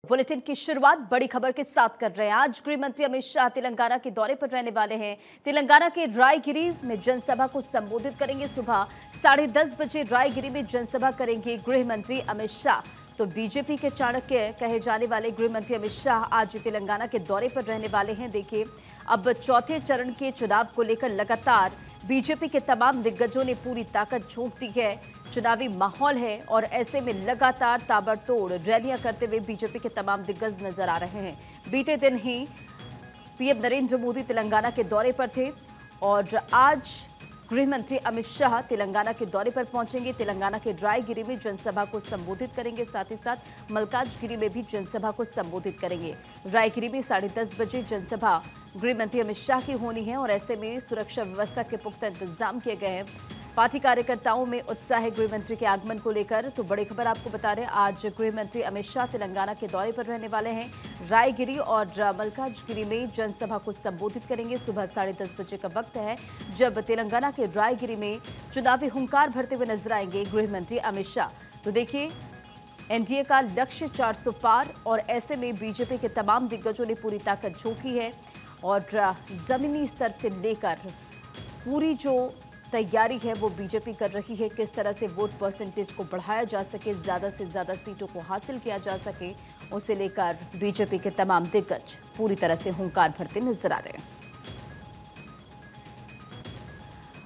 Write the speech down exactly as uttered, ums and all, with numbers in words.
Bulletin की शुरुआत बड़ी खबर के साथ कर रहे हैं। आज गृह मंत्री अमित शाह तेलंगाना के दौरे पर रहने वाले हैं। तेलंगाना के रायगिरी में जनसभा को संबोधित करेंगे। सुबह साढ़े दस बजे रायगिरी में जनसभा करेंगे गृह मंत्री अमित शाह। तो बीजेपी के चाणक्य कहे जाने वाले गृह मंत्री अमित शाह आज तेलंगाना के दौरे पर रहने वाले हैं। देखिए, अब चौथे चरण के चुनाव को लेकर लगातार बीजेपी के तमाम दिग्गजों ने पूरी ताकत झोंक दी है। चुनावी माहौल है और ऐसे में लगातार ताबड़तोड़ रैलियां करते हुए बीजेपी के तमाम दिग्गज नजर आ रहे हैं। बीते दिन ही पीएम नरेंद्र मोदी तेलंगाना के दौरे पर थे और आज गृह मंत्री अमित शाह तेलंगाना के दौरे पर पहुंचेंगे। तेलंगाना के रायगिरी में जनसभा को संबोधित करेंगे, साथ ही साथ मल्काजगिरी में भी जनसभा को संबोधित करेंगे। रायगिरी में साढ़े दस बजे जनसभा गृह मंत्री अमित शाह की होनी है और ऐसे में सुरक्षा व्यवस्था के पुख्ता इंतजाम किए गए हैं। पार्टी कार्यकर्ताओं में उत्साह है गृह मंत्री के आगमन को लेकर। तो बड़ी खबर आपको बता रहे हैं, आज गृह मंत्री अमित शाह तेलंगाना के दौरे पर रहने वाले हैं। रायगिरी और मल्काजगिरी में जनसभा को संबोधित करेंगे। सुबह साढ़े दस बजे का वक्त है जब तेलंगाना के रायगिरी में चुनावी हुंकार भरते हुए नजर आएंगे गृह मंत्री अमित शाह। तो देखिए, एनडीए का लक्ष्य चार सौ पार और ऐसे में बीजेपी के तमाम दिग्गजों ने पूरी ताकत झोंकी है और जमीनी स्तर से लेकर पूरी जो तैयारी है वो बीजेपी कर रही है। किस तरह से वोट परसेंटेज को बढ़ाया जा सके, ज्यादा से ज्यादा सीटों को हासिल किया जा सके, उसे लेकर बीजेपी के तमाम दिग्गज पूरी तरह से हुंकार भरते नजर आ रहे हैं।